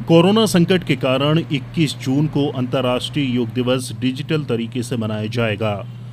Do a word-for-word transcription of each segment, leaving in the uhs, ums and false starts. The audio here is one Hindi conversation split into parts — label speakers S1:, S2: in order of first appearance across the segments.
S1: कोरोना संकट के कारण इक्कीस जून को अंतर्राष्ट्रीय योग दिवस डिजिटल तरीके से मनाया जाएगा,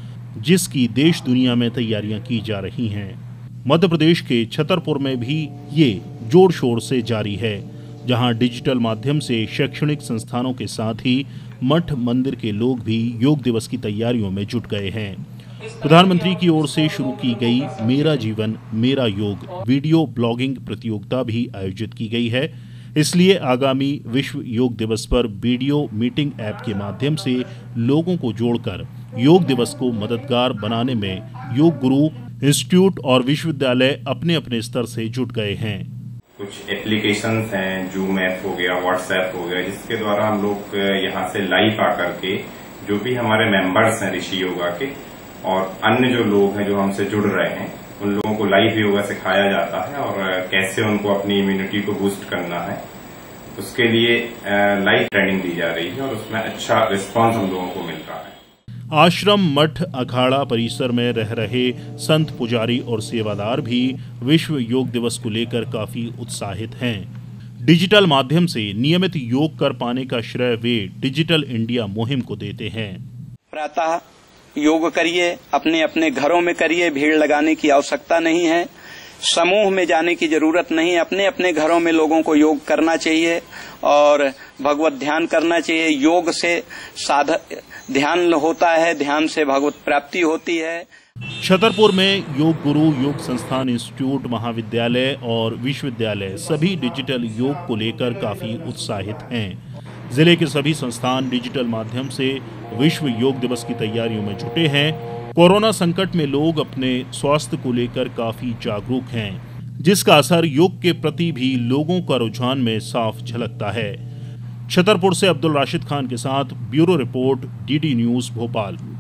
S1: जिसकी देश दुनिया में तैयारियां की जा रही हैं। मध्य प्रदेश के छतरपुर में भी ये जोर शोर से जारी है, जहां डिजिटल माध्यम से शैक्षणिक संस्थानों के साथ ही मठ मंदिर के लोग भी योग दिवस की तैयारियों में जुट गए हैं। प्रधानमंत्री की ओर से शुरू की गई मेरा जीवन मेरा योग वीडियो ब्लॉगिंग प्रतियोगिता भी आयोजित की गई है। इसलिए आगामी विश्व योग दिवस पर वीडियो मीटिंग ऐप के माध्यम से लोगों को जोड़कर योग दिवस को मददगार बनाने में योग गुरु इंस्टीट्यूट और विश्वविद्यालय अपने अपने स्तर से जुट गए हैं।
S2: कुछ एप्लीकेशंस हैं, जूम ऐप हो गया, व्हाट्सएप हो गया, जिसके द्वारा हम लोग यहाँ से लाइव आकर के जो भी हमारे मेंबर्स हैं ऋषि योगा के और अन्य जो लोग हैं जो हमसे जुड़ रहे हैं, उन लोगों को लाइव योगा सिखाया जाता है और कैसे उनको अपनी इम्यूनिटी को बूस्ट करना है, उसके लिए लाइव ट्रेनिंग दी जा रही है और उसमें अच्छा रिस्पांस हम लोगों को मिल रहा है।
S1: आश्रम, मठ, अखाड़ा परिसर में रह रहे संत, पुजारी और सेवादार भी विश्व योग दिवस को लेकर काफी उत्साहित हैं। डिजिटल माध्यम से नियमित योग कर पाने का श्रेय वे डिजिटल इंडिया मुहिम को देते हैं।
S3: प्रातः योग करिए, अपने अपने घरों में करिए, भीड़ लगाने की आवश्यकता नहीं है, समूह में जाने की जरूरत नहीं, अपने अपने घरों में लोगों को योग करना चाहिए और भगवत ध्यान करना चाहिए। योग से साध ध्यान होता है, ध्यान से भगवत प्राप्ति होती है।
S1: छतरपुर में योग गुरु योग संस्थान, इंस्टीट्यूट, महाविद्यालय और विश्वविद्यालय सभी डिजिटल योग को लेकर काफी उत्साहित हैं। जिले के सभी संस्थान डिजिटल माध्यम से विश्व योग दिवस की तैयारियों में जुटे हैं। कोरोना संकट में लोग अपने स्वास्थ्य को लेकर काफी जागरूक हैं, जिसका असर योग के प्रति भी लोगों का रुझान में साफ झलकता है। छतरपुर से अब्दुल राशिद खान के साथ bureau report, DD News Bhopal.